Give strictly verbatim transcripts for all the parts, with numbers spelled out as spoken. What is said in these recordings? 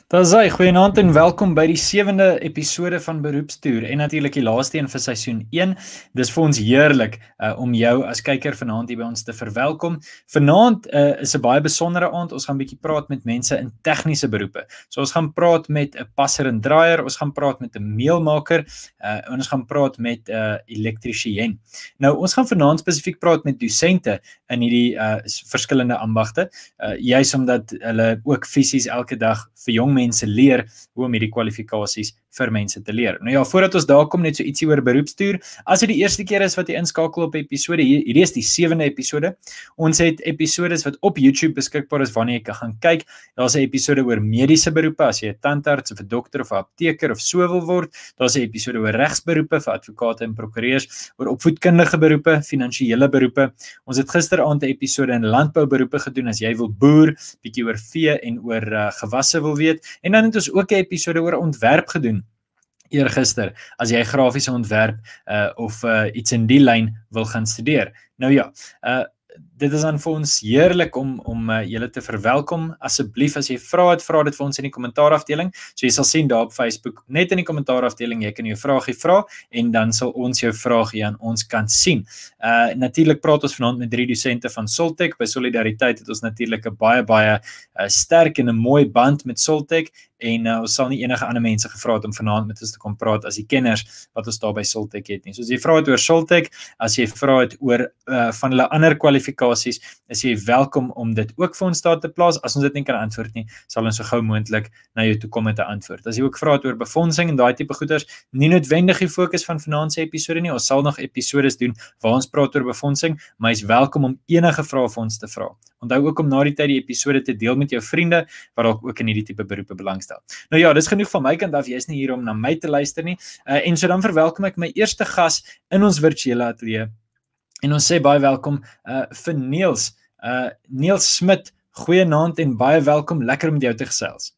Daar is hy, goeienaand en welkom by die sewende episode van Beroepstoer en natuurlik die laaste een vir seisoen een. Dis vir ons heerlik uh, om jou as kyker vanaand hier by ons te verwelkom. Vanaand uh, is 'n baie besondere aand. Ons gaan 'n bietjie praat met mense in tegniese beroepe. So ons gaan praat met 'n passer en draaier, ons gaan praat met 'n meelmaker uh, en ons gaan praat met 'n uh, elektriesien. Nou ons gaan vanaand spesifiek praat met dosente in hierdie uh, verskillende ambagte, uh, juis omdat hulle ook fisies elke dag vir jong mense leer hoe om hierdie kwalifikasies vir mense te leer. Nou ja, voordat ons daar kom, net so ietsie oor Beroepstoer. As dit die eerste keer is wat jy inskakel op episode, hierdie is die sewende episode. Ons het episodes wat op YouTube beskikbaar is wanneer jy kan gaan kyk. Daar's 'n episode oor mediese beroepe as jy 'n tandarts of 'n dokter of 'n apteker of so wil word. Daar's 'n episode oor regsberoepe vir advokate en prokureurs, oor opvoedkundige beroepe, finansiële beroepe. Ons het gisteraand 'n episode in landbouberoepe gedoen as jy wil boer, bietjie oor vee en oor uh, gewasse wil weet. En dan het ons ook 'n episode oor ontwerp gedoen eergister, as jy grafiese ontwerp uh, of uh, iets in die lyn wil gaan studeer. Nou ja, uh, dit is dan vir ons heerlik om, om uh, julle te verwelkom. Asseblief, as jy vra het, vra dit vir ons in die kommentaarafdeling. So jy sal sien daar op Facebook, net in die kommentaarafdeling, jy kan jou vraagie vra, en dan sal ons jou vraagie aan ons kan sien. Uh, natuurlik praat ons vanaand met drie dosente van Soltech. By Solidariteit het ons natuurlik 'n baie, baie uh, sterk en 'n mooi band met Soltech, en uh, ons sal nie enige ander mense gevra het om vanaand met ons te kom praat as die kenners wat ons daar by Soltech het nie. So as jy vra het oor Soltech, as jy vra het oor uh, van hulle ander kwalifikasies, is jy welkom om dit ook vir ons daar te plaas. As ons dit nie kan antwoord nie, sal ons so gou moontlik na jou toe kom met 'n antwoord. As jy ook vra het oor befondsing en daai tipe goeders, nie noodwendig die fokus van vanaand se episode nie. Ons sal nog episodes doen waar ons praat oor befondsing, maar jy's welkom om enige vrae vir ons te vra. Onthou ook om na die tyd die episode te deel met jou vriende wat dalk ook in hierdie tipe beroepe belangstel. Nou ja, dis genoeg van my kant af. Jy is nie hier om na my te luister nie. Uh, en so dan verwelkom ek my eerste gas in ons virtuele ateljee. En ons sê baie welkom uh, vir Niels. Uh, Niels Smit, goeienaand en baie welkom. Lekker om met jou te gesels.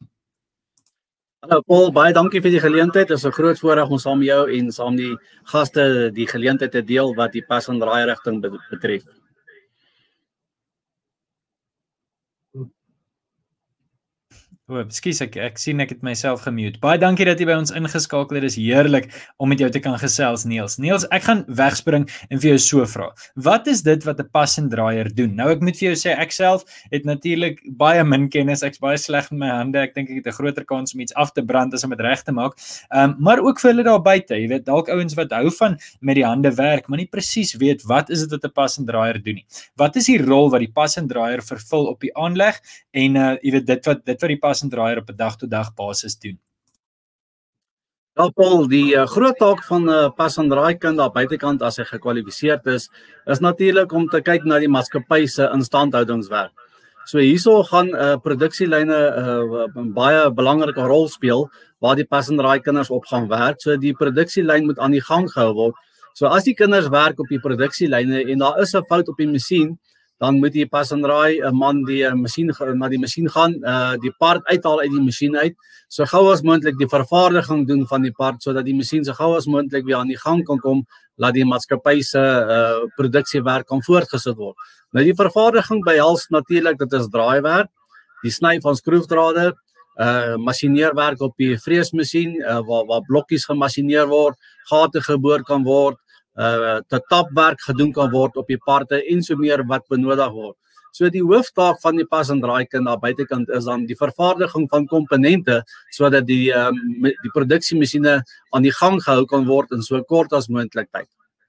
Hallo Paul, baie dankie vir die geleentheid. Dit is 'n groot voorreg om saam met jou en saam die gaste die geleentheid te deel wat die pas en draai rigting betref. O, ekskuus, ek, ek sien ek het myself gemute. Baie dankie dat jy by ons ingeskakel het. Dit is heerlik om met jou te kan gesels, Niels. Niels, ek gaan wegspring en vir jou so vra. Wat is dit wat 'n pas en draaier doen? Nou ek moet vir jou sê, ek self het natuurlik baie min kennis. Ek's baie sleg met my hande. Ek dink ek het 'n groter kans om iets af te brand as om dit reg te maak. Um, maar ook vir hulle daar buite. Jy weet, dalk ouens wat hou van met die hande werk, maar nie presies weet wat is dit wat 'n pas en draaier doen nie. Wat is die rol wat die pas en draaier vervul op die aanleg en uh, jy weet dit wat dit wat die pas en draaier op 'n dag-tot-dag basis doen? Ja, Paul, die uh, groot taak van 'n uh, pas en draai kind daar buitekant as hy gekwalifiseerd is, is natuurlik om te kyk na die maatskappy se instandhoudingswerk. So hierso gaan uh, produksielyne 'n uh, baie belangrike rol speel waar die pas en draai kinders op gaan werk. So die produksielyn moet aan die gang gehou word. So as die kinders werk op die produksielyne en daar is 'n fout op die masjien, dan moet die pas en draai 'n man die uh, masjien na die masjien gaan, uh, die part uithaal uit die masjien uit, so gou as moontlik die vervaardiging doen van die part sodat die masjien so gou as moontlik weer aan die gang kan kom, laat die maatskappy se uh, produksiewerk kan voortgesit word. Nou die vervaardiging behels natuurlik, dit is draaiwerk, die sny van skroefdrade, uh masjineerwerk op die vreesmasjien uh, waar waar blokkies gemasjineer word, gate geboor kan word, uh te tapwerk gedoen kan word op die parte en so meer wat benodig word. So die hooftaak van die pas en draai kind daar buitekant is dan die vervaardiging van komponente sodat die um, die produksiemasjiene aan die gang gehou kan word in so kort as moontlik tyd.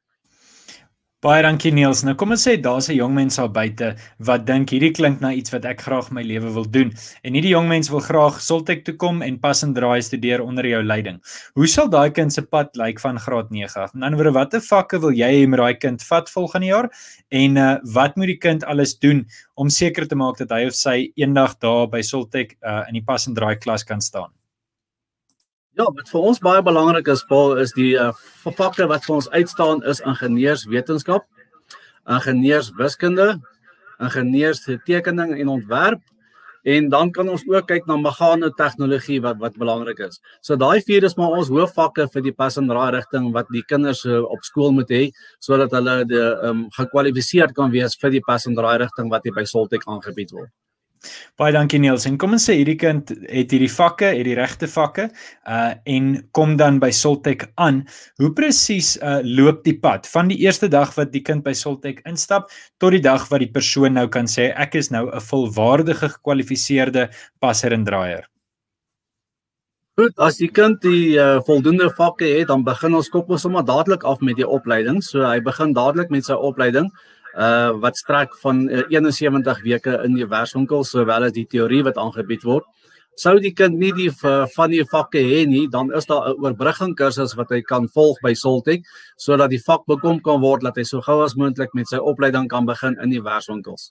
Baie dankie Niels. Nou kom ons sê daar's 'n jong mens daar buite wat dink hierdie klink na iets wat ek graag my lewe wil doen. En hierdie jong mens wil graag Soltech toe kom en pas en draai studeer onder jou leiding. Hoe sal daai kind se pad lyk van graad nege af? In ander woorde, watter vakke wil jy hê met daai kind vat volgende jaar? En uh, wat moet die kind alles doen om seker te maak dat hy of sy eendag daar by Soltech uh, in die pas en draai klas kan staan? Ja, wat vir ons baie belangrik is, Paul, is die uh, vakke wat vir ons uitstaan is ingenieurswetenskap, ingenieurswiskunde, ingenieurstekening en ontwerp, en dan kan ons ook kyk na meganietechnologie wat wat belangrik is. So daai vier is maar ons hoofvakke vir die pas en draai rigting wat die kinders uh, op skool moet hê sodat hulle die um, gekwalifiseerd kan wees vir die pas en draai rigting wat hier by Soltech aangebied word. Baie dankie Niels. En kom ons sê hierdie kind het hierdie vakke, het die regte vakke uh en kom dan by Soltech aan. Hoe presies uh loop die pad van die eerste dag wat die kind by Soltech instap tot die dag wat die persoon nou kan sê ek is nou 'n volwaardige gekwalifiseerde passer en draaier? Goed, as die kind die uh, voldoende vakke het, dan begin ons koppel sommer dadelik af met die opleiding. So hy begin dadelik met sy opleiding uh wat strek van uh, eenensewentig weke in die werkswinkel, sowel as die teorie wat aangebied word. Sou die kind nie die uh, van die vakke hê nie, dan is daar 'n oorbrugging kursus wat hy kan volg by Soltech, sodat die vak bekom kan word dat hy so gou as moontlik met sy opleiding kan begin in die werkswinkels.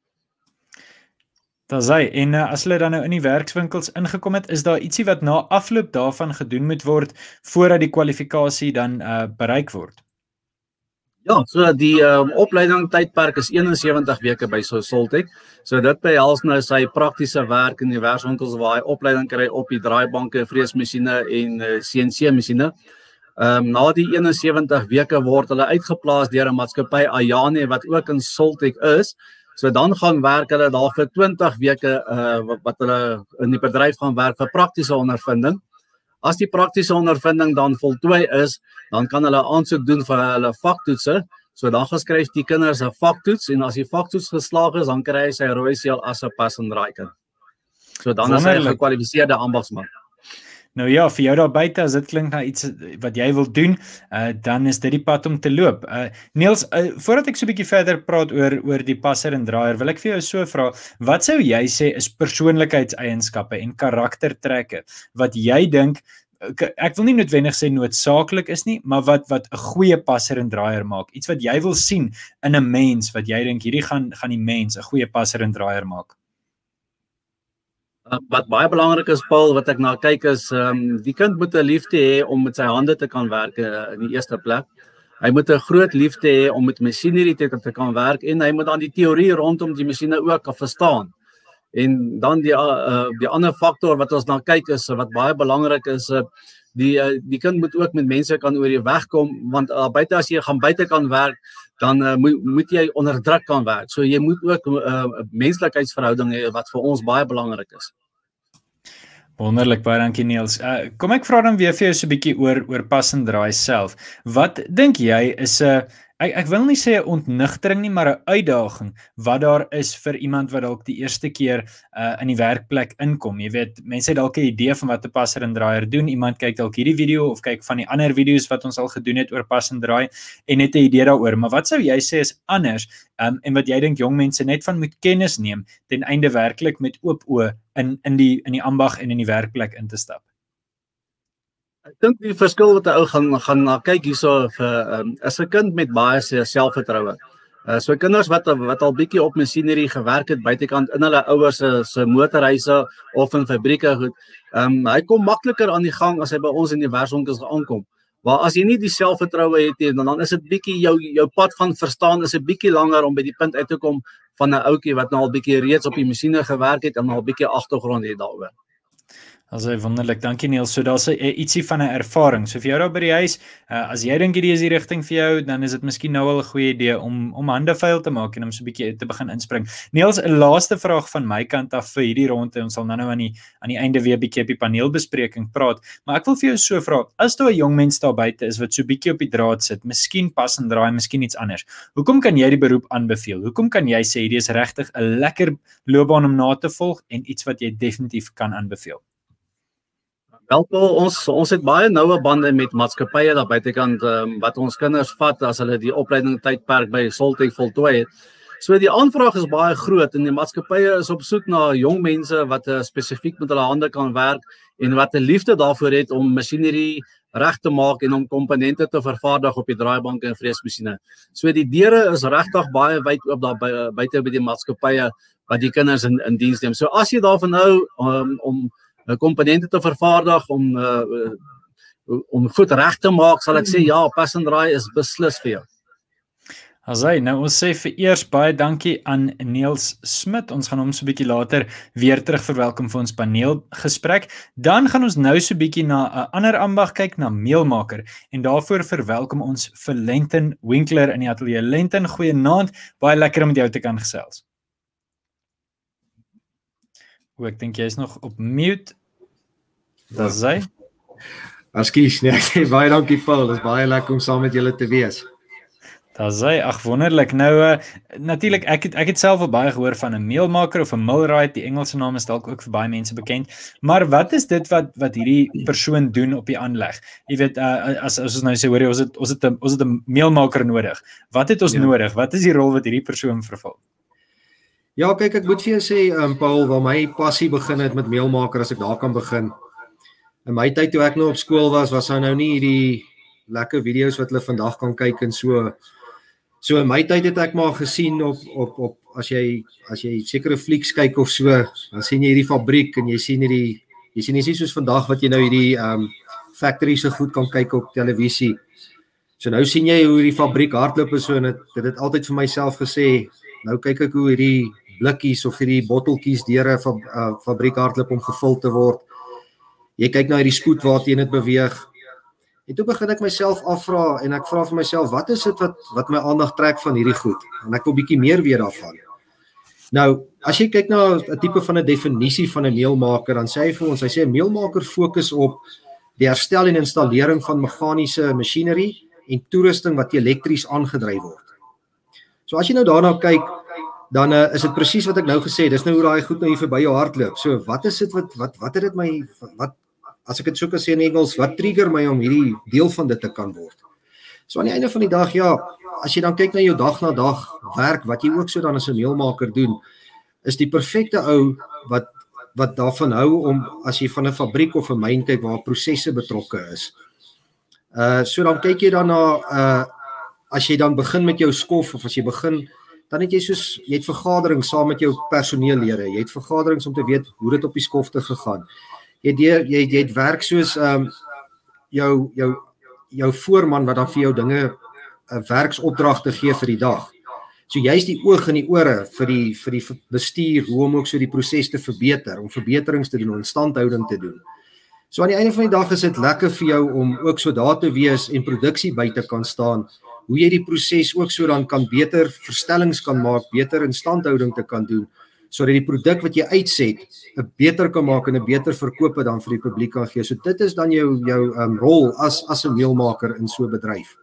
Dis hy, en uh, as hulle dan nou in die werkswinkels ingekom het, is daar ietsie wat na afloop daarvan gedoen moet word voordat die kwalifikasie dan uh, bereik word? Ja, so die um, opleiding tydperk is eenensewentig weke by so Soltech. So dit behels nou sy praktiese werk in die werkswinkels waar hy opleiding kry op die draaibanke, vreesmasjiene en uh, C N C masjiene. Um, na die eenensewentig weke word hulle uitgeplaas deur 'n maatskappy Ayane wat ook in Soltech is. So dan gaan werk hulle daar vir twintig weke uh, wat, wat hulle in die bedryf gaan werk vir praktiese ondervinding. As die praktiese ondervinding dan voltooi is, dan kan hulle aansoek doen vir hulle vaktoetse. So dan geskryf die kinders 'n vaktoets en as die vaktoets geslaag is, dan kry hy sy rooi seël as 'n pas en draai kind. So dan is hy 'n gekwalifiseerde ambagsman. Nou ja, vir jou daar buite, as dit klink na iets wat jy wil doen, uh, dan is dit die pad om te loop. Uh, Niels, uh, voordat ek so 'n bietjie verder praat oor oor die passer en draaier, wil ek vir jou so vra, wat sou jy sê is persoonlikheidseienskappe en karaktertrekke wat jy dink, ek wil nie noodwendig sê noodsaaklik is nie, maar wat wat 'n goeie passer en draaier maak, iets wat jy wil sien in 'n mens wat jy dink hierdie gaan gaan die mens 'n goeie passer en draaier maak? Uh, wat baie belangrik is, Paul, wat ek na kyk is, um, die kind moet 'n liefde hê om met sy hande te kan werk uh, in die eerste plek. Hy moet 'n groot liefde hê om met masjinerie te, te kan werk en hy moet dan die teorie rondom die masjiene ook kan verstaan. En dan die uh, die ander faktor wat ons na kyk is, wat baie belangrik is, uh, die uh, die kind moet ook met mense kan oor die weg kom, want uh, buite as jy gaan buite kan werk, dan uh, moet, moet jy onder druk kan werk. So jy moet ook 'n uh, menslikheidsverhouding hê wat vir ons baie belangrik is. Wonderlik, baie dankie Niels. Uh, kom ek vra dan weer vir jou so 'n bietjie oor oor pas en draai self. Wat dink jy is 'n uh, Ek, ek wil nie sê 'n ontnigtering nie, maar 'n uitdaging wat daar is vir iemand wat dalk die eerste keer uh, in die werkplek inkom. Jy weet, mense het dalk 'n idee van wat 'n passer en draaier doen. Iemand kyk dalk hierdie video of kyk van die ander video's wat ons al gedoen het oor pas en draai en het 'n idee daaroor. Maar wat sou jy sê is anders um, en wat jy dink jong mense net van moet kennis neem ten einde werklik met oop oë in in die in die ambag en in die werkplek in te stap? Ek dink die verskil wat 'n ou gaan gaan na kyk hierso vir um, is 'n kind met baie selfvertroue. Uh, so kinders wat wat al bietjie op masjinerie gewerk het buitekant in hulle ouers se se motorhuise of in fabrieke goed. Um, hy kom makliker aan die gang as hy by ons in die werkswinkels aankom. Maar as jy nie die selfvertroue het nie, dan dan is dit bietjie jou jou pad van verstaan is 'n bietjie langer om by die punt uit te kom van 'n ouetjie wat nou al bietjie reeds op die masjiene gewerk het en al bietjie agtergrond het daaroor. Also wonderlik, dankie Niels. So daar's ietsie van 'n ervaring. So vir jou daar by die huis, uh, as jy dink hierdie is die rigting vir jou, dan is dit miskien nou al 'n goeie idee om om hande vuil te maak en om so 'n bietjie te begin inspring. Niels, 'n laaste vraag van my kant af vir hierdie ronde. Ons sal nou-nou aan die aan die einde weer 'n bietjie op die paneelbespreking praat, maar ek wil vir jou so vra, as daar 'n jong mens daar buite is wat so 'n bietjie op die draad sit, miskien pas en draai, miskien iets anders. Hoekom kan jy die beroep aanbeveel? Hoekom kan jy sê hierdie is regtig 'n lekker loopbaan om na te volg en iets wat jy definitief kan aanbeveel? Wel, ons ons het baie noue bande met maatskappye daar buitekant um, wat ons kinders vat as hulle die opleiding tydperk by Soltech voltooi het. So die aanvraag is baie groot en die maatskappye is op soek na jong mense wat uh, spesifiek met hulle hande kan werk en wat 'n liefde daarvoor het om masjinerie reg te maak en om komponente te vervaardig op die draaibanke en vreesmasjiene. So die deure is regtig baie wyd oop daar by, buite by die maatskappye wat die kinders in in diens neem. So as jy daarvan hou um, om komponente te vervaardig om uh, om goed reg te maak, sal ek sê ja, pas en draai is beslis vir jou. Asai, nou ons sê vir eers baie dankie aan Niels Smit. Ons gaan hom so 'n bietjie later weer terug verwelkom vir ons paneelgesprek. Dan gaan ons nou so 'n bietjie na 'n ander ambag kyk, na meelmaker. En daarvoor verwelkom ons vir Lenton Winkler in die ateljee. Lenton, goeienaand. Baie lekker om met jou te kan gesels. O, ek dink jy is nog op mute. Dat is hy. Ekskuus, nee, ek sê baie dankie Paul, dit is baie lekker om saam met julle te wees. Dat is hy, ag wonderlik. Nou uh, natuurlik ek het ek het self al baie gehoor van 'n mealmaker of 'n millwright, die Engelse naam is dalk ook vir baie mense bekend. Maar wat is dit wat wat hierdie persoon doen op die aanleg? Jy weet uh, as as ons nou sê hoor jy ons het ons het 'n ons het 'n mealmaker nodig. Wat het ons ja. nodig? Wat is die rol wat hierdie persoon vervul? Ja, kyk, ek moet vir jou sê, um, Paul, waar my passie begin het met mealmaker, as ek daar kan begin. In my tyd toe ek nou op skool was, was daar nou nie hierdie lekker video's wat hulle vandag kan kyk en so. So in my tyd het ek maar gesien op op op as jy as jy sekere flieks kyk of so, dan sien jy hierdie fabriek en jy sien hierdie jy sien nie soos vandag wat jy nou hierdie um factory se goed kan kyk op televisie. So nou sien jy hoe hierdie fabriek hardloop en so en dit dit het altyd vir myself gesê, nou kyk ek hoe hierdie blikkies of hierdie botteltjies deur 'n fab, uh, fabriek hardloop om gevul te word. Jy kyk na hierdie spoed waarteen dit beweeg. En toe begin ek myself afvra en ek vra vir myself, wat is dit wat wat my aandag trek van hierdie goed? En ek wil bietjie meer weet daarvan. Nou, as jy kyk na 'n tipe van 'n definisie van 'n mealmaker, dan sê hy vir ons, hy sê 'n mealmaker fokus op die herstel en installering van meganiese masjinerie en toerusting wat elektries aangedryf word. So as jy nou daarna kyk, dan uh, is dit presies wat ek nou gesê het, dis nou hoe daai goed nou hier verby jou hardloop. So wat is dit wat wat wat het dit my wat as ek dit so kan sê in Engels, wat trigger my om hierdie deel van dit te kan word? So aan die einde van die dag, ja, as jy dan kyk na jou dag na dag werk, wat jy ook so dan as 'n mealmaker doen, is die perfekte ou wat wat daarvan hou om as jy van 'n fabriek of 'n myn kyk waar prosesse betrokke is. Uh so dan kyk jy dan na uh as jy dan begin met jou skof of as jy begin, dan het jy soos jy het vergaderings saam met jou personeellede. Jy het vergaderings om te weet hoe dit op die skofte gegaan. Jy het jy, jy het werk soos um jou jou jou voorman wat dan vir jou dinge 'n uh, werksopdragte gee vir die dag. So jy's die oog en die ore vir die vir die bestuur hoe om ook so die proses te verbeter, om verbeterings te doen, om instandhouding te doen. So aan die einde van die dag is dit lekker vir jou om ook so daar te wees en produksie by te kan staan, hoe jy die proses ook so dan kan beter verstellings kan maak, beter instandhouding te kan doen, sodat die produk wat jy uitset 'n beter kan maak en 'n beter verkope dan vir die publiek kan gee. So dit is dan jou jou um, rol as as 'n mealmaker in so 'n bedryf.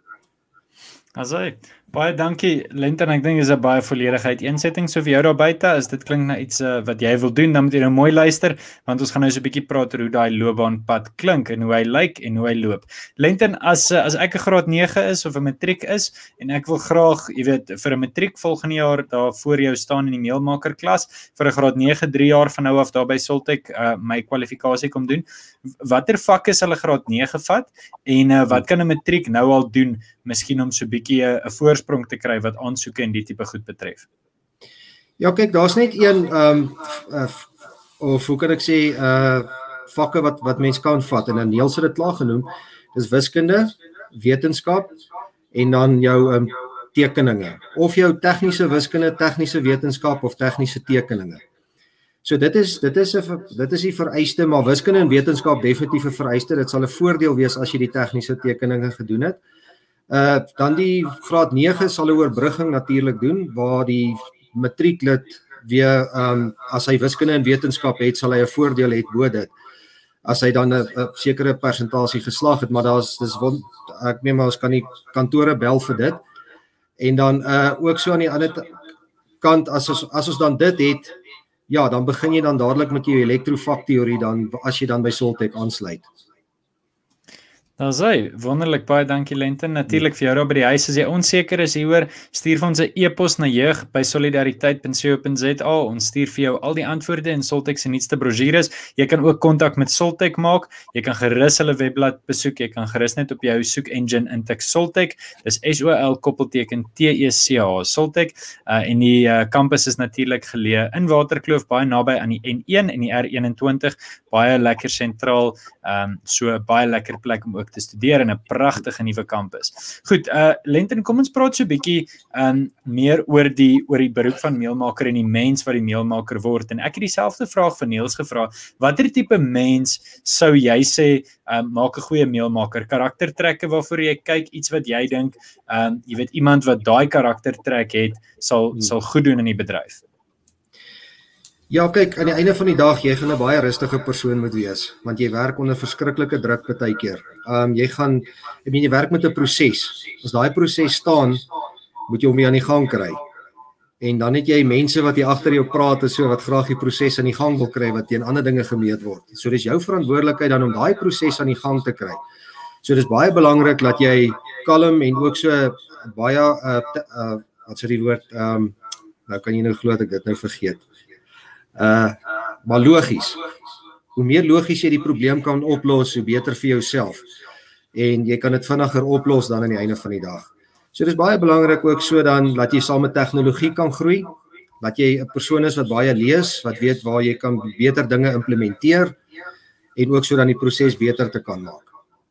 Asai, baie dankie Lenten, ek dink dis 'n baie volledige uiteensetting. So vir jou daar buite, as dit klink na iets uh, wat jy wil doen, dan moet jy nou mooi luister, want ons gaan nou so 'n bietjie praat oor hoe daai loopbaanpad klink en hoe hy lyk en hoe hy loop. Lenten, as uh, as ek 'n graad nege is of 'n matriek is en ek wil graag, jy weet, vir 'n matriek volgende jaar daar voor jou staan in die mealmaker klas, vir 'n graad nege drie jaar van nou af daar by Soltech uh, my kwalifikasie kom doen. Watter vakke sal 'n graad nege vat en uh, wat kan 'n matriek nou al doen, miskien om so 'n bietjie 'n voorsprong te kry wat aansoeke en die tipe goed betref? Ja, kyk, daar's net een um uh, of hoe kan ek sê uh vakke wat wat mens kan vat en dan Niels het dit klaar genoem. Dis wiskunde, wetenskap en dan jou um tekeninge of jou tegniese wiskunde, tegniese wetenskap of tegniese tekeninge. So dit is dit is 'n dit is die vereiste, maar wiskunde en wetenskap definitief 'n vereiste. Dit sal 'n voordeel wees as jy die tegniese tekeninge gedoen het. Uh dan die graad nege sal 'n oorbrugging natuurlik doen waar die matrieklid weer um as hy wiskunde en wetenskap het, sal hy 'n voordeel hê bo dit. As hy dan 'n sekere persentasie geslaag het, maar daar's dis ek meen maar ons kan die kantore bel vir dit. En dan uh ook so aan die ander kant as ons as ons dan dit het, ja, dan begin jy dan dadelik met jou elektrofakteorie dan as jy dan by Soltech aansluit. Daar sê, wonderlik, baie dankie Lenten. Natuurlik vir jou daar by die huis, as jy onseker is hieroor, stuur vir ons 'n e-pos na jeug by solidariteit punt co punt za. Ons stuur vir jou al die antwoorde en Soltech se nuutste brosjures. Jy kan ook kontak met Soltech maak. Jy kan gerus hulle webblad besoek. Jy kan gerus net op jou soek engine intik Soltech. Dis S O L koppelteken T E C H Soltech. Uh, en die uh, kampus is natuurlik geleë in Waterkloof, baie naby aan die N een en die R eenentwintig, baie lekker sentraal, um, so baie lekker plek om ook te studeer in 'n pragtige nuwe kampus. Goed, uh Lenten, kom ons praat so 'n bietjie um meer oor die oor die beroep van mealmaker en die mens wat die mealmaker word. En ek het dieselfde vraag van Niels gevra. Watter tipe mens sou jy sê um maak 'n goeie mealmaker? Karaktertrekke waarvoor jy kyk, iets wat jy dink, um jy weet iemand wat daai karaktertrek het, sal hmm. sal goed doen in die bedryf. Ja, kyk, aan die einde van die dag, jy gaan 'n baie rustige persoon moet wees, want jy werk onder verskriklike druk partykeer. Um jy gaan, ek meen jy werk met 'n proses. As daai proses staan, moet jy hom weer aan die gang kry. En dan het jy mense wat hier agter jou praat en so wat graag die proses aan die gang wil kry wat teen ander dinge gemeet word. So dis jou verantwoordelikheid dan om daai proses aan die gang te kry. So dis baie belangrik dat jy kalm en ook so baie uh, uh wat sê die woord, um nou kan jy nou glo dat ek dit nou vergeet. Uh maar logies. Hoe meer logies jy die probleem kan oplos, hoe beter vir jouself. En jy kan dit vinniger oplos dan aan die einde van die dag. So dis baie belangrik ook so dan dat jy saam met tegnologie kan groei, dat jy 'n persoon is wat baie lees, wat weet waar jy kan beter dinge implementeer en ook so dan die proses beter te kan maak.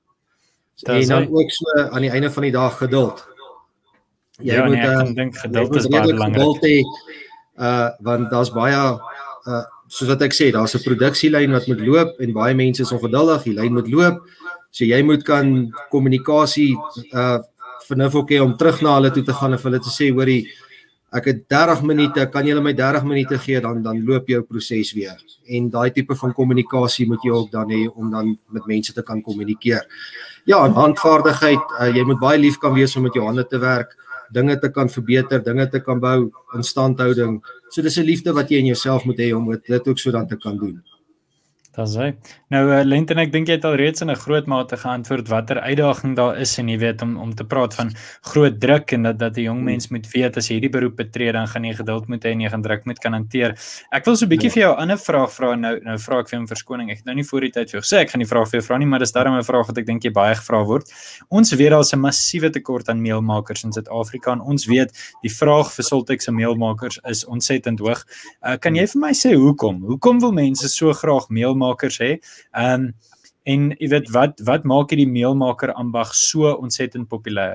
En dan ook so aan die einde van die dag geduld. Jy ja, moet nee, ek uh, dink geduld is baie belangrik. Geduld hê, uh want daar's baie uh soos wat ek sê, daar's 'n produksielyn wat moet loop en baie mense is ongeduldig, die lyn moet loop. So jy moet kan kommunikasie uh vernuf ook hê om terug na hulle toe te gaan en vir hulle te sê, hoorie, ek het dertig minute, kan julle my dertig minute gee, dan dan loop jou proses weer. En daai tipe van kommunikasie moet jy ook dan hê om dan met mense te kan kommunikeer. Ja, en handvaardigheid, uh, jy moet baie lief kan wees om met jou hande te werk, dinge te kan verbeter, dinge te kan bou, instandhouding. So dis 'n liefde wat jy in jouself moet hê om dit ook so dan te kan doen. Dis hy. Nou uh, Lenten, ek dink jy het al reeds in 'n groot mate geantwoord watter uitdaging daar is en jy weet om om te praat van groot druk en dat dat 'n jong mens moet weet as jy hierdie beroep betree dan gaan jy geduld moet hê en jy gaan druk moet kan hanteer. Ek wil so 'n bietjie ja. vir jou 'n ander vraag vra nou nou vra ek vir hom verskoning. Ek het nou nie voor die tyd vir jou gesê ek gaan die vraag vir jou vra nie, maar dis daarom 'n vraag wat ek dink jy baie gevra word. Ons weet daar's 'n massiewe tekort aan meelmakers in Suid-Afrika en ons weet die vraag vir Soltex se meelmakers is ontsettend hoog. Uh, kan jy vir my sê hoekom? Hoekom wil mense so graag meelmakers hê? Um, en jy weet wat wat maak hierdie meelmaker ambag so ontsettend populêr?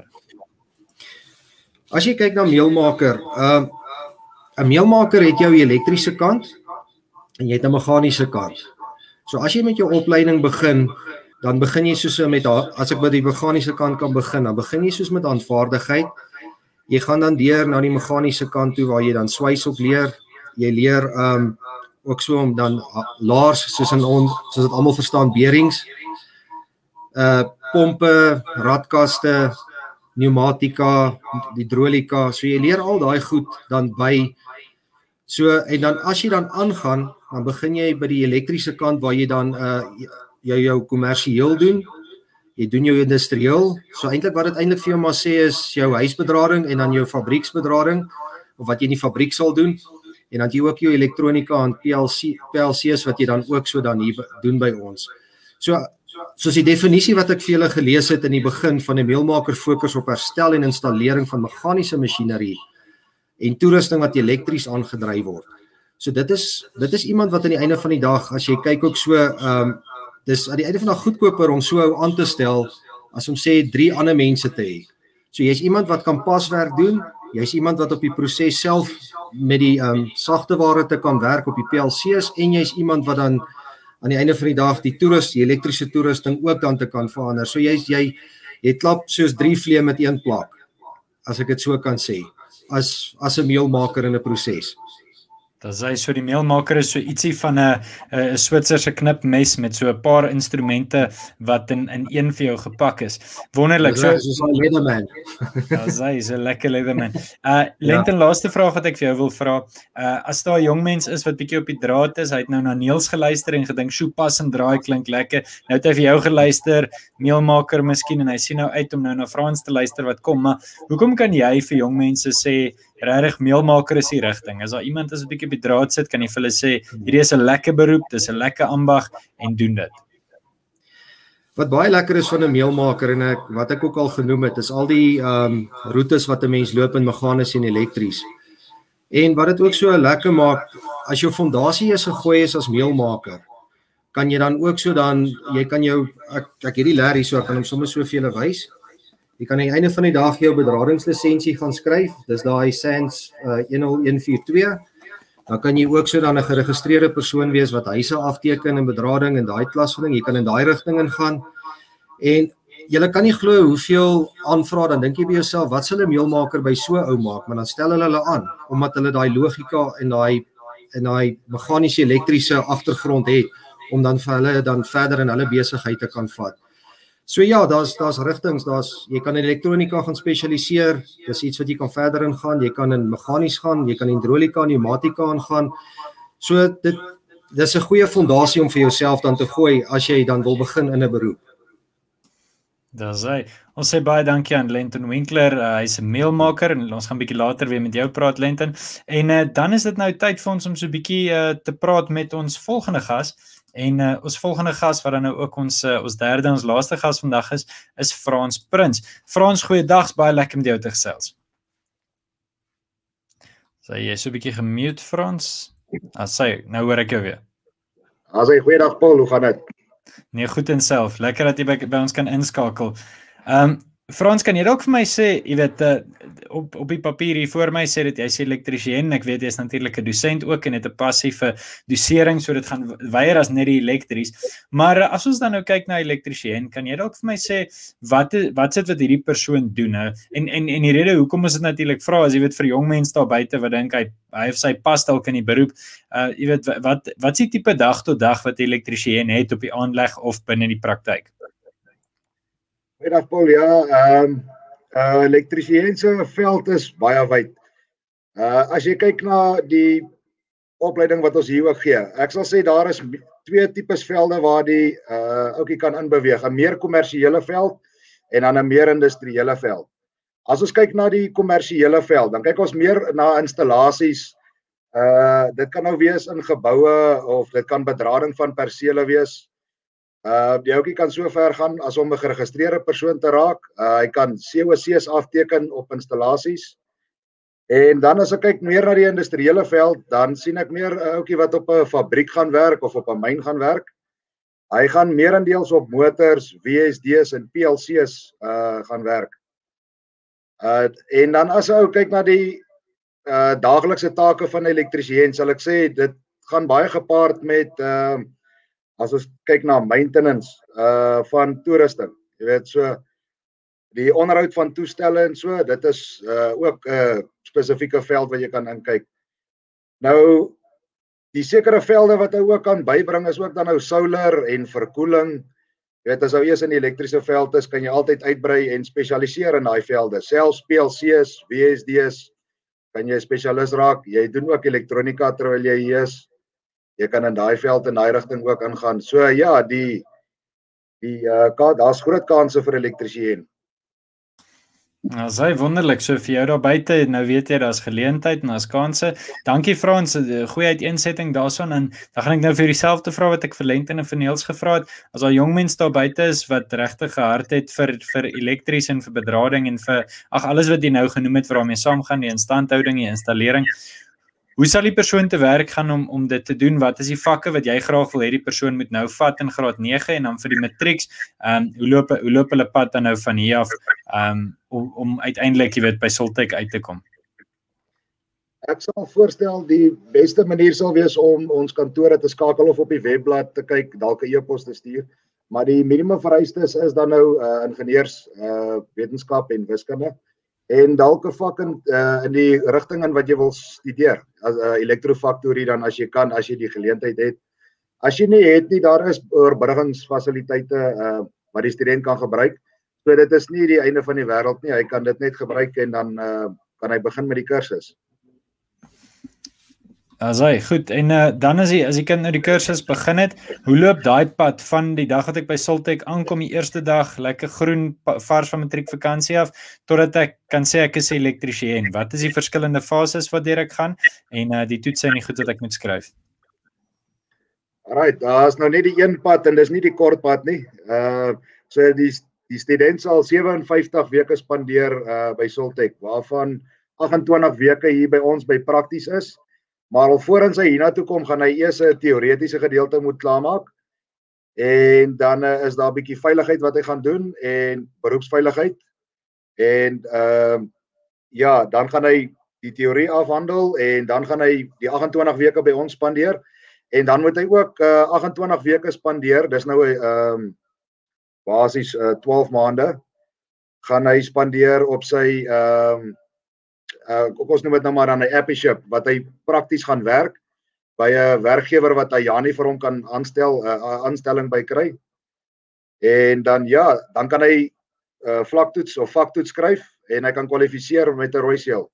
As jy kyk na meelmaker, uh, 'n meelmaker het jou elektriese kant en jy het 'n meganiese kant. So as jy met jou opleiding begin, dan begin jy soos met as ek by die meganiese kant kan begin, dan begin jy soos met aanvaardigheid. Jy gaan dan deur na die meganiese kant toe waar jy dan swys op leer. Jy leer um ook so om dan laars soos in ons soos dit almal verstaan bearings, uh pompe, radkaste, pneumatika, hidrolika. So jy leer al daai goed dan by. So en dan as jy dan aangaan, dan begin jy by die elektriese kant waar jy dan uh jou jou kommersieel doen. Jy doen jou industrieel. So eintlik wat dit eintlik vir jou maar sê is jou huisbedrading en dan jou fabrieksbedrading of wat jy in die fabriek sal doen. En dan jy ook jou elektronika en P L C, P L C's wat jy dan ook so dan hier doen by ons. So soos die definisie wat ek vir julle gelees het in die begin van 'n meelmaker fokus op herstel en installering van meganiese masjinerie en toerusting wat elektries aangedryf word. So dit is dit is iemand wat aan die einde van die dag, as jy kyk ook so, ehm um, dis aan die einde van die dag goedkoper om so ou aan te stel as om sê drie ander mense te hê. So jy's iemand wat kan paswerk doen, jy's iemand wat op die proses self met die um, sagte ware te kan werk op die P L C's en jy's iemand wat dan aan die einde van die dag die toerust, die elektriese toerusting ook dan te kan verander. So jy's jy jy klap soos drie vleie met een plak, as ek dit so kan sê, as as 'n meelmaker in 'n proses. Dis hy, so die meelmaker is so ietsie van 'n 'n Switserse knipmes met so 'n paar instrumente wat in in een vir jou gepak is. Wonderlik. So soos 'n Leatherman. Dis hy, so lekker Leatherman. Uh Lenten, ja. Laaste vraag wat ek vir jou wil vra. Uh as daar 'n jong mens is wat bietjie op die draad is, hy het nou na Niels geluister en gedink, "Sjoe, pas en draai klink lekker." Nou het hy vir jou geluister, meelmaker miskien, en hy sien nou uit om nou na Frans te luister wat kom, maar hoekom kan jy vir jong mense sê regtig meelmaker is die rigting? As daar iemand is wat bietjie op die draad sit, kan jy vir hulle sê, hierdie is 'n lekker beroep, dis 'n lekker ambag en doen dit. Wat baie lekker is van 'n meelmaker en ek wat ek ook al genoem het, is al die ehm um, roetes wat 'n mens loop in meganies en elektries. En wat dit ook so lekker maak, as jou fondasie is gegooi is as meelmaker, kan jy dan ook so dan jy kan jou ek ek hierdie leer hier so, ek kan hom sommer so vir julle wys. Jy kan aan die einde van die dag jou bedradingslisensie gaan skryf. Dis daai S A N S uh, een nul een vier twee. Dan kan jy ook so dan 'n geregistreerde persoon wees wat huise afteken en bedrading en daai klas van ding. Jy kan in daai rigting ingaan. En jy kan nie glo hoeveel aanvrae, dan dink jy by jouself, wat sal 'n meelmaker by so ou maak? Maar dan stel hulle hulle aan omdat hulle daai logika en daai in daai meganiese elektriese agtergrond het om dan vir hulle dan verder in hulle besigheid te kan vat. So ja, daar's daar's rigtings, daar's jy kan in elektronika gaan spesialiseer, dis iets wat jy kan verder in gaan, jy kan in meganies gaan, jy kan in hidrolika en pneumatika aangaan. So dit dis 'n goeie fondasie om vir jouself dan te gooi as jy dan wil begin in 'n beroep. Dis hy. Ons sê baie dankie aan Lenton Winkler, uh, hy's 'n meelmaker en ons gaan bietjie later weer met jou praat, Lenton. En uh, dan is dit nou tyd vir ons om so bietjie uh, te praat met ons volgende gas. En uh, ons volgende gas wat dan nou ook ons uh, ons derde en ons laaste gas vandag is, is Frans Prins. Frans, goeiedag, baie lekker met jou te gesels. So jy is so bietjie gemute, Frans. Ah, sê, nou hoor ek jou weer. As hy goeiedag Paul, hoe gaan dit? Nee, goed en self. Lekker dat jy by, by ons kan inskakel. Ehm um, Frans, kan jy dalk vir my sê, jy weet, uh, op op die papier hier voor my sê dit jy's elektriesien. Ek weet jy's natuurlik 'n dosent ook en het 'n passie vir dosering, so dit gaan weier as net die elektries. Maar uh, as ons dan nou kyk na elektriesien, kan jy dalk vir my sê wat wat sit wat hierdie persoon doen? Uh, en en en die rede hoekom ons dit natuurlik vra is, jy weet, vir jong mense daar buite wat dink hy hy of sy pas dalk in die beroep. Uh jy weet wat wat wat is die tipe dag tot dag wat 'n elektriesien het op die aanleg of binne die praktyk? Goeiedag Paul, ja, ehm um, uh, elektriesien se veld is baie wyd. Uh as jy kyk na die opleiding wat ons hier ook gee, ek sal sê daar is twee tipes velde waar die uh ouetjie kan inbeweeg, 'n meer kommersiële veld en dan 'n meer industriële veld. As ons kyk na die kommersiële veld, dan kyk ons meer na installasies. Uh dit kan nou wees in geboue of dit kan bedrading van persele wees. Uh die ouetjie kan so ver gaan as om 'n geregistreerde persoon te raak. Uh hy kan C O C's afteken op installasies. En dan as ek kyk meer na die industriële veld, dan sien ek meer 'n ouetjie wat op 'n fabriek gaan werk of op 'n myn gaan werk. Hy gaan meerendeels op motors, V S D's en P L C's uh gaan werk. Uh en dan as 'n ou kyk na die uh daaglikse take van 'n elektriesien, sal ek sê dit gaan baie gepaard met uh as ons kyk na maintenance uh van toerusting. Jy weet, so die onderhoud van toestelle en so, dit is uh ook 'n uh, spesifieke veld wat jy kan inkyk. Nou die sekere velde wat hy ook kan bybring is ook dan nou solar en verkoeling. Jy weet, as jy eers in die elektriese veld is, kan jy altyd uitbrei en spesialiseer in daai velde. Selfs P L C's, V S D's kan jy spesialis raak. Jy doen ook elektronika terwyl jy hier is. Jy kan in daai veld en daai rigting ook ingaan. So ja, die die uh daar's groot kanse vir elektriesien. Nou, sy wonderlik, so vir jou daar buite, nou weet jy, daar's geleentheid en daar's kanse. Dankie Frans, goeie uiteensetting daarson, en dan gaan ek nou vir dieselfde vra wat ek vir Lenton en vir Niels gevra het. As daar jong mense daar buite is wat regtig gehard het vir vir elektries en vir bedrading en vir ag alles wat jy nou genoem het waarmee saamgaan, die instandhouding, die installering. Hoe sal die persoon te werk gaan om om dit te doen? Wat is die vakke wat jy graag wil hê die persoon moet nou vat in graad nege en dan vir die matrieks? Ehm um, hoe loop hoe loop hulle pad dan nou van hier af ehm um, om, om uiteindelik, jy weet, by Soltech uit te kom? Ek sal voorstel die beste manier sal wees om ons kantore te skakel of op die webblad te kyk, dalk 'n e-pos te stuur. Maar die minimum vereistes is dan nou uh, ingenieurs uh, wetenskap en wiskunde. En dalk 'n vak in uh, in die rigting in wat jy wil studeer, as 'n uh, elektrofaktorie dan as jy kan, as jy die geleentheid het. As jy nie het nie, daar is oorbruggingsfasiliteite uh, wat die student kan gebruik. So dit is nie die einde van die wêreld nie. Hy kan dit net gebruik en dan uh, kan hy begin met die kursus. As hy, goed, en uh, dan as jy as jy kind nou die kursus begin het, hoe loop daai pad van die dag wat ek by Soltech aankom, die eerste dag, lekker groen, vars van matriekvakansie af, totdat ek kan sê ek is 'n elektriesien? Wat is die verskillende fases wat deur ek gaan, en uh, die toetse en die goed wat ek moet skryf? Alright, daar is nou net die een pad, en dis nie die kort pad nie. Uh, so die, die student sal sewe en vyftig weke spandeer uh, by Soltech, waarvan agt en twintig weke hier by ons by prakties is. Maar alvorens hy hiernatoe kom, gaan hy eers 'n teoretiese gedeelte moet klaarmaak. En dan uh, is daar 'n bietjie veiligheid wat hy gaan doen en beroepsveiligheid. En ehm uh, ja, dan gaan hy die teorie afhandel en dan gaan hy die agt en twintig weke by ons spandeer. En dan moet hy ook uh, agt en twintig weke spandeer. Dis nou 'n ehm um, basies uh, twaalf maande gaan hy spandeer op sy ehm um, Uh, ons noem dit nou maar aan 'n apprenticeship wat hy prakties gaan werk by 'n werkgewer wat hy ja nie vir hom kan aanstel 'n uh, aanstelling by kry. En dan ja, dan kan hy uh, vlaktoets of vaktoets skryf en hy kan kwalifiseer met 'n rooi seël.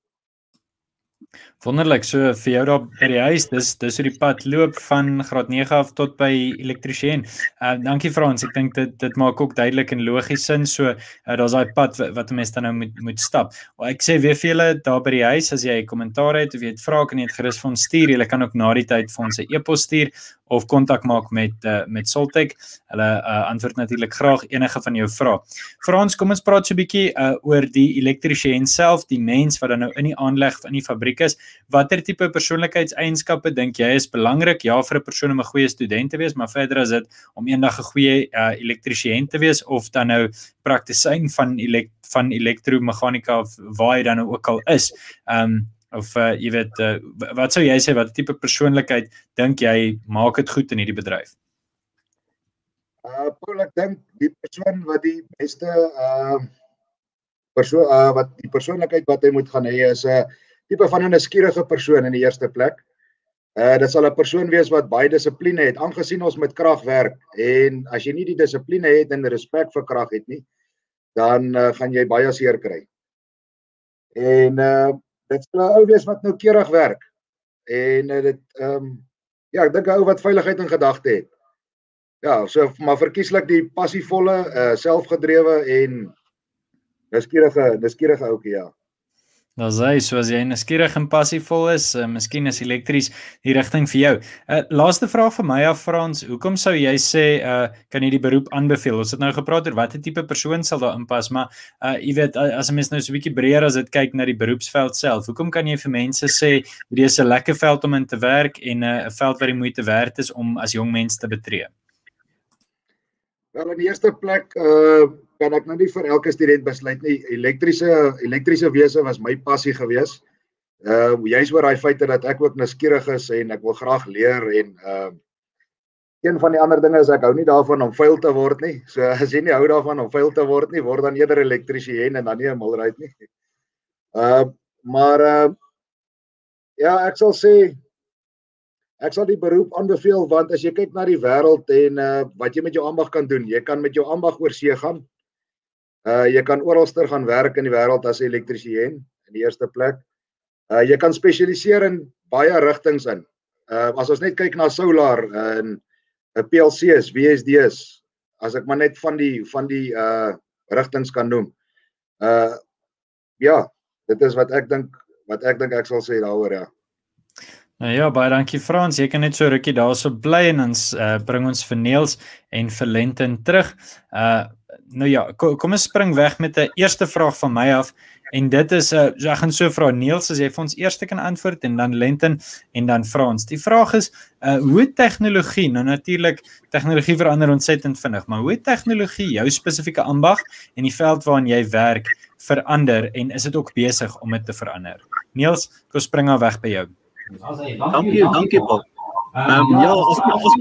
Wonderlik, so vir jou daar by die huis, dis dis hoe die pad loop van graad nege af tot by elektriesien. Uh dankie Frans, ek dink dit dit maak ook duidelik en logies sin, so uh, daar's daai pad wat, wat 'n mens dan nou moet moet stap. Maar ek sê weer vir julle daar by die huis, as jy 'n kommentaar het of jy het vrae, kan jy dit gerus vir ons stuur. Julle kan ook na die tyd vir ons 'n e-pos stuur of kontak maak met uh, met Soltech. Hulle uh, antwoord natuurlik graag enige van jou vrae. Frans, kom ons praat so 'n bietjie uh, oor die elektriesien self, die mens wat dan nou in die aanleg in die fabriek is. Watter tipe persoonlikheidseienskappe dink jy is belangrik? Ja, vir 'n persoon om 'n goeie student te wees, maar verder is dit om eendag 'n goeie uh, elektriesien te wees of dan nou praktisyn van elek van elektromeganika of waar hy dan nou ook al is. Um of uh, jy weet uh, wat sou jy sê, watter tipe persoonlikheid dink jy maak dit goed in hierdie bedryf? Uh Paul, ek dink die persoon wat die beste uh persoon uh, wat die persoonlikheid wat hy moet gaan hê is 'n uh, tipe van 'n nuuskierige persoon in die eerste plek. Uh dit sal 'n persoon wees wat baie dissipline het, aangesien ons met krag werk. En as jy nie die dissipline het en respek vir krag het nie, dan uh, gaan jy baie seer kry. En uh dit sal 'n ou wees wat noukeurig werk. En uh, dit ehm um, ja, ek dink 'n ou wat veiligheid in gedagte het. Ja, so maar verkieslik die passievolle, uh selfgedrewe en nuuskierige, nuuskierige ouetjie, ja. Daar's hy, so as jy nuuskierig en passievol is, uh, miskien is elektries die rigting vir jou. Uh, laaste vraag vir my af, Frans, hoekom sou jy sê, uh, kan jy die beroep aanbeveel? Ons het nou gepraat oor watter tipe persoon sal daar inpas, maar uh, jy weet, as 'n mens nou so 'n bietjie breër as dit kyk na die beroepsveld self, hoekom kan jy vir mense sê, dit is 'n lekker veld om in te werk en 'n uh, veld wat die moeite werd is om as jong mens te betree? Wel, in die eerste plek, uh, kan ek nou nie vir elke student besluit nie. Elektriese elektriese wese was my passie gewees. Uh juis oor daai feite dat ek ook nuuskierig is en ek wil graag leer en uh een van die ander dinge is ek hou nie daarvan om vuil te word nie. So as jy nie hou daarvan om vuil te word nie, word dan eerder elektriesien en dan nie 'n milryt nie. Uh maar uh ja, ek sal sê ek sal die beroep aanbeveel want as jy kyk na die wêreld en uh wat jy met jou ambag kan doen, jy kan met jou ambag oor see gaan. Uh jy kan oralster gaan werk in die wêreld as 'n elektriesien in die eerste plek. Uh jy kan spesialiseer in baie rigtings in. Uh as ons net kyk na solar en uh, P L C's, V S D's, as ek maar net van die van die uh rigtings kan noem. Uh ja, dit is wat ek dink wat ek dink ek sal sê daaroor, ja. Nou ja, baie dankie Frans. Jy kan net so rukkie daarso bly en ons uh, bring ons vir Niels en vir Lenton terug. Uh nou ja, kom, kom ons spring weg met 'n eerste vraag van my af en dit is uh, ek gaan so vra Niels as jy vir ons eers kan antwoord en dan Lenton en dan Frans. Die vraag is uh, hoe tegnologie, nou natuurlik tegnologie verander ontsettend vinnig, maar hoe tegnologie jou spesifieke ambag en die veld waarin jy werk verander en is dit ook besig om dit te verander? Niels, kom spring af weg by jou. Dankie, dankie Paul. Ehm ja, as ons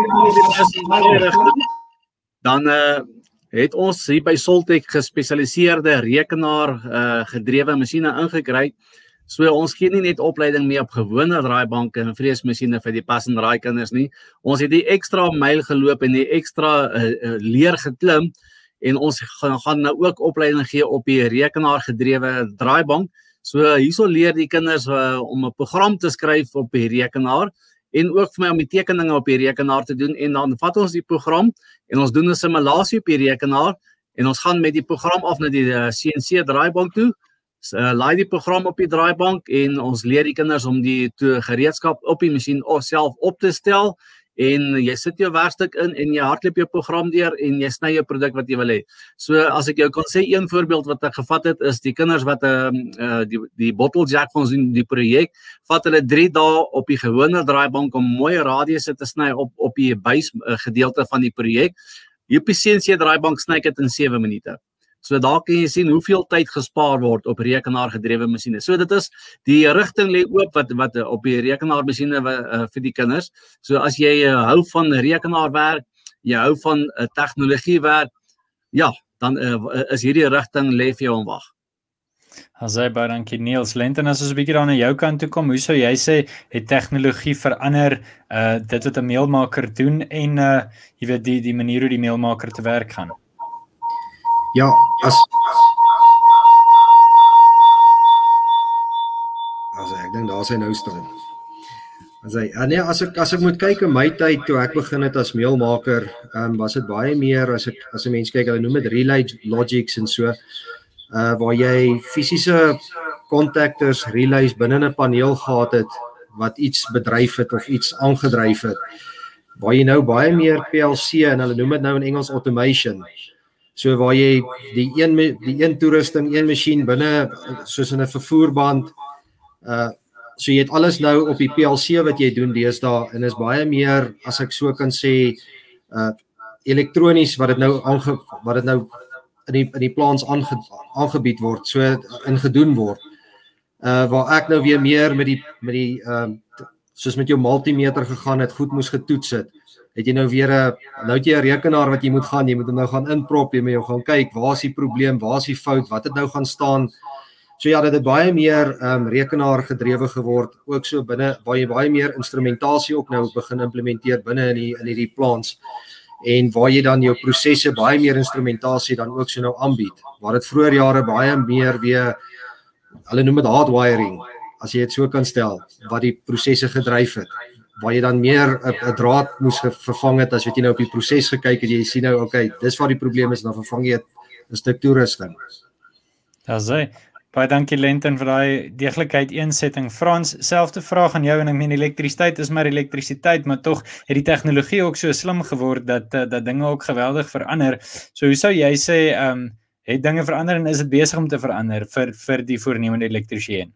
mens dan uh, het ons hier by Soltech gespesialiseerde rekenaar uh, gedrewe masjiene ingekry. So ons gee nie net opleiding mee op gewone draaibanke en vreesmasjiene vir die pas en draai kinders nie. Ons het die ekstra myl geloop en die ekstra uh, uh, leer geklim en ons gaan, gaan nou ook opleiding gee op die rekenaar gedrewe draaibank. So hierso leer die kinders uh, om 'n program te skryf op die rekenaar en ook vir my om die tekeninge op die rekenaar te doen en dan vat ons die program en ons doen 'n simulasie op die rekenaar en ons gaan met die program af na die uh, C N C draaibank toe, uh, laai die program op die draaibank en ons leer die kinders om die to, gereedskap op die masjien self op te stel en jy sit jou werkstuk in en jy hardloop jou program deur en jy sny jou produk wat jy wil hê. So as ek jou kan sê een voorbeeld wat ek gevat het is die kinders wat uh, uh, die die bottle jack van ons doen die projek, vat hulle drie dae op die gewone draaibank om mooi radiusse te sny op op die buis uh, gedeelte van die projek. Hier op die C N C draaibank sny ek dit in sewe minute. So daar kan jy sien hoeveel tyd gespaar word op rekenaar gedrewe masjiene. So dit is die rigting lê oop wat wat op die rekenaar masjiene uh, vir die kinders. So as jy uh, hou van rekenaarwerk, jy hou van uh, tegnologie werk, ja, dan uh, is hierdie rigting lê vir jou om wag. As hy baie dankie Niels. Lenten, as ons 'n bietjie daar na jou kant toe kom, hoe sou jy sê het tegnologie verander uh dit wat 'n meelmaker doen en uh jy weet die die manier hoe die meelmaker te werk gaan? Ja, as as ek dink daar sy nou staan. As hy nee, as ek as ek moet kyk in my tyd toe ek begin het as meelmaker, um, was dit baie meer as ek as 'n mens kyk, hulle noem dit relay logics en so. Uh, waar jy fisiese contactors, relays binne 'n paneel gehad het wat iets bedryf het of iets aangedryf het, waar jy nou baie meer P L C en hulle noem dit nou in Engels automation, so waar jy die een die een toerusting, een masjien binne soos in 'n vervoerband, uh, so jy het alles nou op die P L C wat jy doen deesdae en is baie meer, as ek so kan sê, uh, elektronies wat dit nou aange, wat dit nou in die in die plans aange, aangebied word, so in gedoen word. Uh waar ek nou weer meer met die met die ehm uh, soos met jou multimeter gegaan het, goed moes getoets het. Het jy nou weer 'n nou het jy 'n rekenaar wat jy moet gaan, jy moet hom nou gaan inprop, jy moet jou gaan kyk, waar is die probleem, waar is die fout, wat het nou gaan staan. So ja, dit het baie meer ehm um, rekenaar gedrewe geword, ook so binne waar jy baie meer instrumentasie ook nou begin implementeer binne in die in hierdie plans. En waar jy dan jou prosesse baie meer instrumentasie dan ook so nou aanbied, waar dit vroeër jare baie meer weer, hulle noem dit hardwiring, as jy dit so kan stel, wat die prosesse gedryf het, waar jy dan meer 'n draad moes vervang het, as wat jy nou op die proses gekyk het, jy sien nou, okay, dis waar die probleem is, dan vervang jy 'n stuk toerusting. Ja, sê. Baie dankie Lenten vir daai deeglikheid eensetting. Frans, selfde vraag aan jou, en ek meen elektrisiteit is maar elektrisiteit, maar tog het die tegnologie ook so slim geword dat dat dinge ook geweldig verander. So hoe sou jy sê, ehm um, het dinge verander en is dit besig om te verander vir vir die voornemende elektriesien?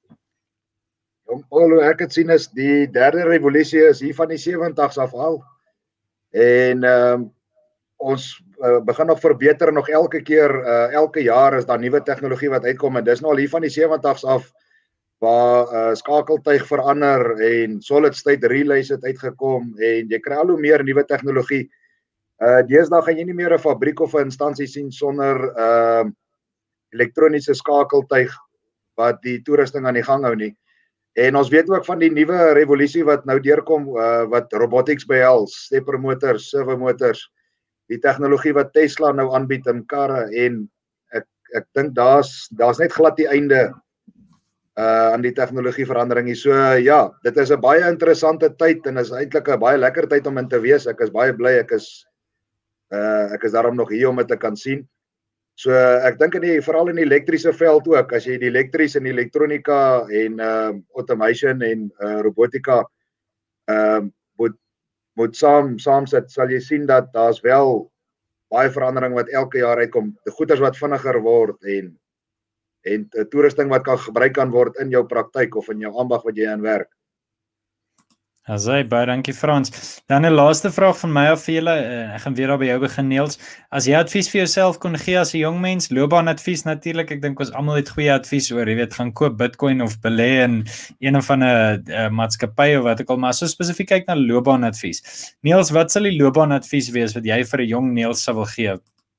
Hoe ek het sien is die derde revolusie is hier van die sewentig's af al. En ehm um, ons uh, begin nog verbeter nog elke keer, uh, elke jaar is daar nuwe tegnologie wat uitkom en dis nou al hier van die sewentig's af waar uh, skakeltuig verander en solid state relays het uitgekom en jy kry al hoe meer nuwe tegnologie. Uh, deesdae gaan jy nie meer 'n fabriek of 'n instansie sien sonder uh, elektroniese skakeltuig wat die toerusting aan die gang hou nie. En ons weet ook van die nuwe revolusie wat nou deurkom, uh, wat robotics behels, stepper motors, servo motors, die tegnologie wat Tesla nou aanbied in karre en ek ek dink daar's daar's net glad die einde uh aan die tegnologie verandering hier. So uh, ja, dit is 'n baie interessante tyd en is eintlik 'n baie lekker tyd om in te wees. Ek is baie bly ek is uh ek is daarom nog hier om dit te kan sien. So uh, ek dink in die veral in die elektriese veld ook, as jy die elektries en elektronika en uh automation en uh robotika uh moet moet saam saam sit, sal jy sien dat daar's wel baie verandering wat elke jaar uitkom. Die goeders wat vinniger word en en toerusting wat kan gebruik kan word in jou praktyk of in jou ambag wat jy aan werk. Asai, baie dankie Frans. Dan 'n laaste vraag van my af vir julle. Ek gaan weer daar by jou begin Niels. As jy advies vir jouself kon gee as 'n jong mens, loopbaanadvies natuurlik, ek dink ons almal het goeie advies oor, jy weet, gaan koop Bitcoin of belê in een of ander uh, maatskappy of wat ook al, maar so spesifiek kyk na loopbaanadvies. Niels, wat sal die loopbaanadvies wees wat jy vir 'n jong Niels sou wil gee?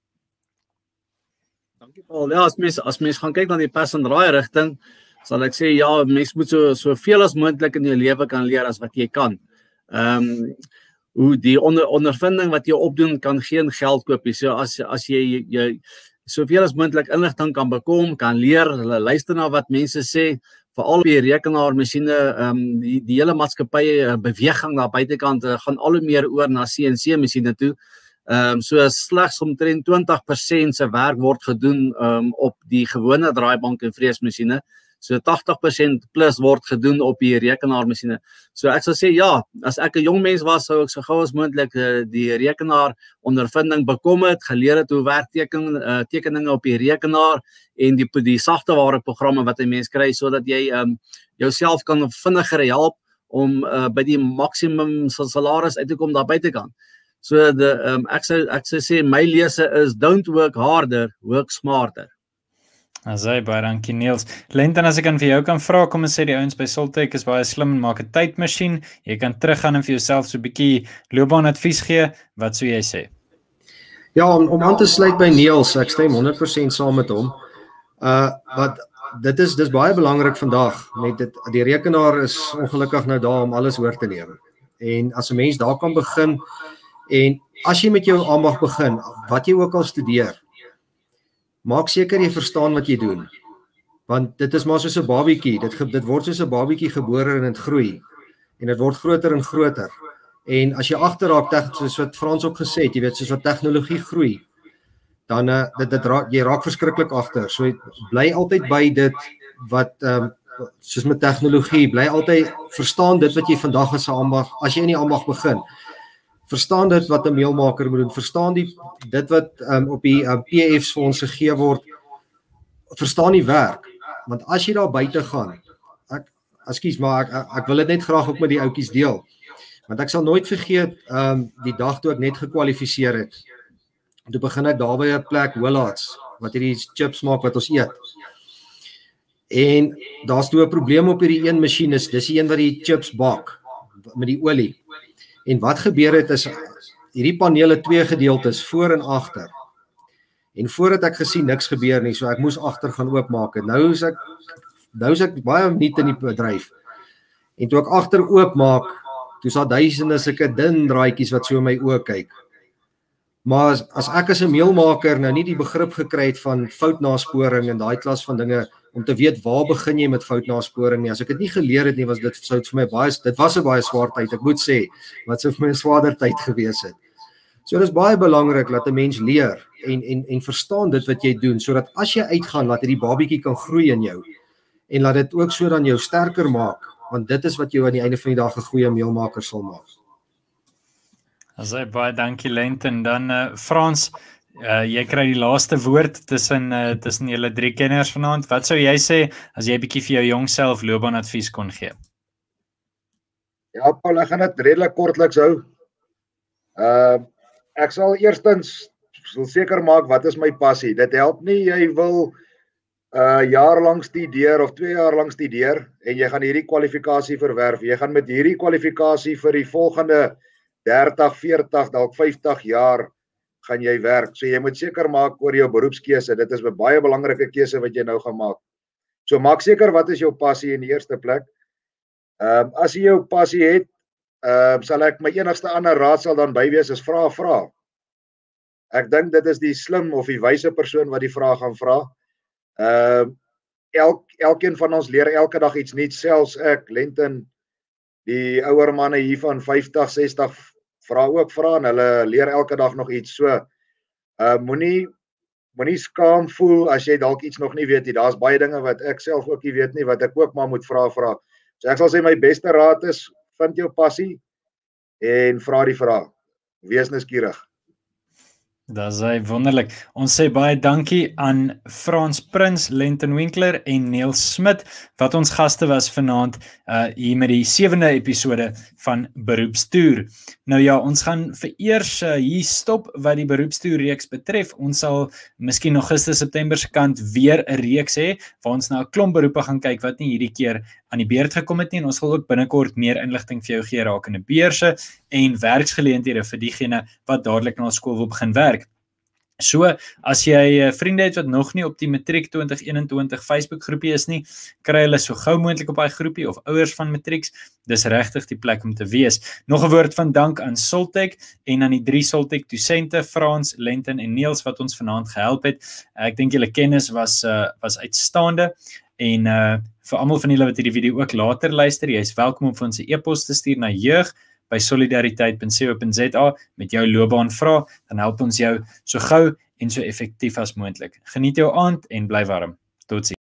Dankie Paul. Ja, as mens as mens gaan kyk na die pas en draai rigting, sal ek sê ja, mens moet so soveel as moontlik in jou lewe kan leer as wat jy kan. Ehm um, hoe die onder, ondervinding wat jy opdoen kan geen geld koop nie. So as as jy jy soveel as moontlik inligting kan bekom, kan leer, luister na wat mense sê, veral op die rekenaarmasjiene, ehm um, die die hele maatskappye beweging daar buitekant uh, gaan al hoe meer oor na C N C masjiene toe. Ehm um, so slegs omtrent twintig persent se werk word gedoen um, op die gewone draaibank en vreesmasjiene. So tagtig persent plus word gedoen op die rekenaarmasjiene. So ek sal sê ja, as ek 'n jong mens was, sou ek so gou as moontlik uh, die rekenaar ondervinding bekom het, geleer het hoe werk teken, uh, tekeninge op die rekenaar en die die sagteware programme wat 'n mens kry sodat jy um, jouself kan vinniger help om uh, by die maksimum salaris uit te kom daar buitekant. So de um, ek sou ek sou sê my lese is don't work harder, work smarter. Asai, baie dankie Niels. Lenten, as ek kan vir jou kan vra, kom ons sê die ouens by Soltech is baie slim en maak 'n tydmasjien. Jy kan teruggaan en vir jouself so 'n bietjie loopbaanadvies gee. Wat sou jy sê? Ja, om om aan te sluit by Niels, ek stem honderd persent saam met hom. Uh wat dit is dis baie belangrik vandag met dit die rekenaar is ongelukkig nou daar om alles oor te neem. En as 'n mens daar kan begin en as jy met jou ambag begin, wat jy ook al studeer, maak seker jy verstaan wat jy doen. Want dit is maar soos 'n babietjie, dit dit word soos 'n babietjie gebore en dit groei en dit word groter en groter. En as jy agterraak, soos wat Frans ook gesê het, jy weet soos wat tegnologie groei, dan uh, dit dit raak jy raak verskriklik agter. So bly altyd by dit wat ehm um, soos met tegnologie, bly altyd verstaan dit wat jy vandag as 'n ambag, as jy in die ambag begin. Verstaan dit wat 'n meelmaker moet doen, verstaan die dit wat um, op die um, P F's vir ons gegee word, verstaan die werk. Want as jy daar buite gaan, ek ekskuus maar ek, ek, ek wil dit net graag ook met die ouetjies deel. Want ek sal nooit vergeet um, die dag toe ek net gekwalifiseer het. Toe begin ek daar by 'n plek Willards wat hierdie chips maak wat ons eet. En daar's toe 'n probleem op hierdie een masjien is, dis die een wat die chips bak met die olie. En wat gebeur het is hierdie panele twee gedeeltes voor en agter. En voordat ek gesien niks gebeur nie, so ek moes agter gaan oopmaak. En nou is ek nou is ek baie nuut in die bedryf. En toe ek agter oopmaak, toe sal duisende sulke dun draadjies wat so in my oë kyk. Maar as, as ek as 'n meelmaker nou nie die begrip gekry het van foutnasporing en daai klas van dinge om te weet waar begin jy met foutnasporing nie. As ek dit nie geleer het nie, was dit sou vir my baie dit was 'n baie swaar tyd, ek moet sê, wat sou vir my 'n swaarder tyd gewees het. So dit is baie belangrik dat 'n mens leer en en en verstaan dit wat jy doen sodat as jy uitgaan laat hierdie babietjie kan groei in jou en laat dit ook so dan jou sterker maak, want dit is wat jou aan die einde van die dag 'n goeie meelmaker sal maak. Asai baie dankie Lenton. Dan uh, Frans, uh, jy kry die laaste woord tussen uh, tussen julle drie kenners vanaand. Wat sou jy sê as jy 'n bietjie vir jou jong self loopbaanadvies kon gee? Ja, Paul, ek gaan dit redelik kortliks hou. Uh ek sal eerstens sal seker maak wat is my passie. Dit help nie jy wil uh jaar lank studeer of twee jaar lank studeer en jy gaan hierdie kwalifikasie verwerf. Jy gaan met hierdie kwalifikasie vir die volgende dertig, veertig, dalk vyftig jaar gaan jy werk. So jy moet seker maak oor jou beroepskeuse. Dit is 'n baie belangrike keuse wat jy nou gaan maak. So maak seker wat is jou passie in die eerste plek. Ehm um, as jy jou passie het, ehm um, sal ek my enigste ander raad sal dan by wees is vra vra. Ek dink dit is die slim of die wyse persoon wat die vraag gaan vra. Ehm um, elk elkeen van ons leer elke dag iets nuuts, selfs ek, Lenton, die ouer manne hier van vyftig, sestig vra ook vra en hulle leer elke dag nog iets. So uh moenie moenie skaam voel as jy dalk iets nog nie weet nie. Daar's baie dinge wat ek self ook nie weet nie wat ek ook maar moet vra vra. So ek sal sê my beste raad is vind jou passie en vra die vraag. Wees nuuskierig. Dat is hy wonderlik. Ons sê baie dankie aan Frans Prins, Lenton Winkler en Neil Smit wat ons gaste was vanaand uh, hier met die sewende episode van Beroepstoer. Nou ja, ons gaan vereers uh, hier stop wat die Beroepstoer reeks betref. Ons sal miskien Augustus, September se kant weer 'n reeks hê waar ons na 'n klomp beroepe gaan kyk wat nie hierdie keer aan die beurt gekom het nie. En ons sal ook binnekort meer inligting vir jou gee rakende beurse en werksgeleenthede vir diegene wat dadelik na skool wil begin werk. So, as jy uh, vriende het wat nog nie op die Matriek twintig eenentwintig Facebook groepie is nie, kry hulle so gou moontlik op daai groepie of ouers van Matrieks, dis regtig die plek om te wees. Nog 'n woord van dank aan Soltech en aan die drie Soltech dosente, Frans, Lenton en Niels wat ons vanaand gehelp het. Ek dink julle kennis was uh, was uitstaande en uh, vir almal van julle wat hierdie video ook later luister, jy is welkom om vir ons 'n e-pos te stuur na jeug by solidariteit punt co punt za met jou loopbaan vra, dan help ons jou so gou en so effektief as moontlik. Geniet jou aand en bly warm. Totsiens.